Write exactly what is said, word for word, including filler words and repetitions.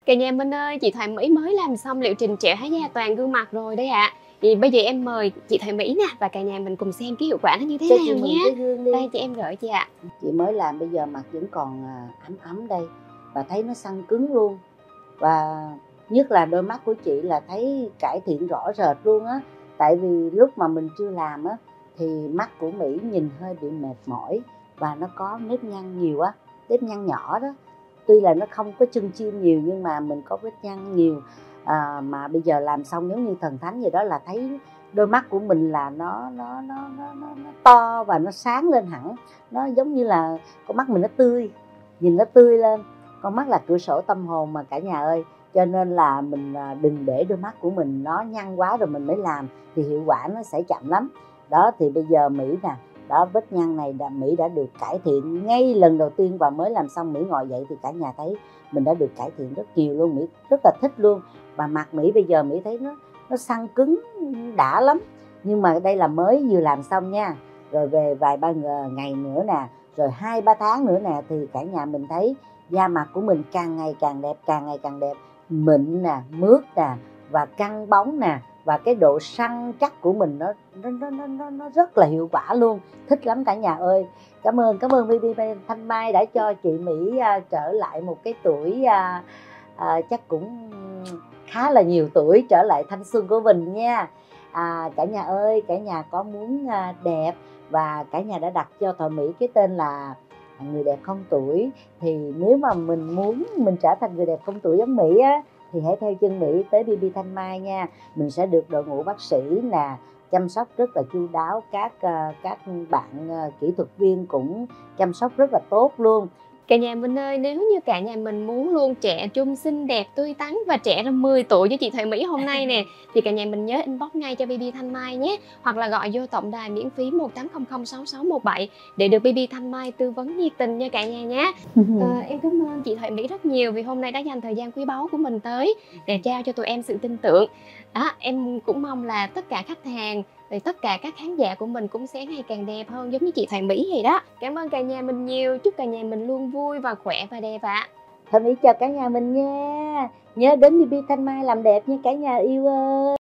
Cả nhà mình ơi, chị Thoại Mỹ mới làm xong liệu trình trẻ hóa da toàn gương mặt rồi đấy ạ. À. Thì bây giờ em mời chị Thoại Mỹ nè và cả nhà mình cùng xem cái hiệu quả nó như thế cho nào chị nhé. mượn cái gương đi. Đây chị em gửi chị ạ. À. Chị mới làm bây giờ mặt vẫn còn ấm ấm đây và thấy nó săn cứng luôn, và nhất là đôi mắt của chị là thấy cải thiện rõ rệt luôn á. Tại vì lúc mà mình chưa làm á thì mắt của Mỹ nhìn hơi bị mệt mỏi và nó có nếp nhăn nhiều á, nếp nhăn nhỏ đó. Tuy là nó không có chân chim nhiều nhưng mà mình có vết nhăn nhiều, à, mà bây giờ làm xong giống như thần thánh vậy đó, là thấy đôi mắt của mình là nó nó nó nó nó, nó to và nó sáng lên hẳn. Nó giống như là con mắt mình nó tươi, nhìn nó tươi lên. Con mắt là cửa sổ tâm hồn mà cả nhà ơi, cho nên là mình đừng để đôi mắt của mình nó nhăn quá rồi mình mới làm thì hiệu quả nó sẽ chậm lắm. Đó thì bây giờ Mỹ nè, đó vết nhăn này đã, Mỹ đã được cải thiện ngay lần đầu tiên và mới làm xong. Mỹ ngồi dậy thì cả nhà thấy mình đã được cải thiện rất nhiều luôn. Mỹ rất là thích luôn. Và mặt Mỹ bây giờ Mỹ thấy nó nó săn cứng đã lắm. Nhưng mà đây là mới vừa làm xong nha, rồi về vài ba ngày nữa nè, rồi hai ba tháng nữa nè thì cả nhà mình thấy da mặt của mình càng ngày càng đẹp, càng ngày càng đẹp, mịn nè, mướt nè và căng bóng nè, và cái độ săn chắc của mình nó nó nó nó nó rất là hiệu quả luôn. Thích lắm cả nhà ơi. Cảm ơn cảm ơn bê bê Thanh Mai đã cho chị Mỹ uh, trở lại một cái tuổi uh, uh, chắc cũng khá là nhiều tuổi, trở lại thanh xuân của mình nha. À, cả nhà ơi, cả nhà có muốn uh, đẹp và cả nhà đã đặt cho Thoại Mỹ cái tên là người đẹp không tuổi. Thì nếu mà mình muốn mình trở thành người đẹp không tuổi giống Mỹ á thì hãy theo chân Mỹ tới bê bê Thanh Mai nha. Mình sẽ được đội ngũ bác sĩ nè chăm sóc rất là chu đáo, các uh, các bạn uh, kỹ thuật viên cũng chăm sóc rất là tốt luôn. Cả nhà mình ơi, nếu như cả nhà mình muốn luôn trẻ trung, xinh đẹp, tươi tắn và trẻ ra mười tuổi với chị Thoại Mỹ hôm nay nè thì cả nhà mình nhớ inbox ngay cho bê bê Thanh Mai nhé, hoặc là gọi vô tổng đài miễn phí một tám không không sáu sáu một bảy để được bê bê Thanh Mai tư vấn nhiệt tình nha cả nhà nhé. À, em cảm ơn chị Thoại Mỹ rất nhiều vì hôm nay đã dành thời gian quý báu của mình tới để trao cho tụi em sự tin tưởng. Đó, em cũng mong là tất cả khách hàng thì tất cả các khán giả của mình cũng sẽ ngày càng đẹp hơn giống như chị Thoại Mỹ vậy đó. Cảm ơn cả nhà mình nhiều, chúc cả nhà mình luôn vui và khỏe và đẹp ạ. À. Thoại Mỹ chào cả nhà mình nha. Nhớ đến bê bê Thanh Mai làm đẹp nha cả nhà yêu ơi.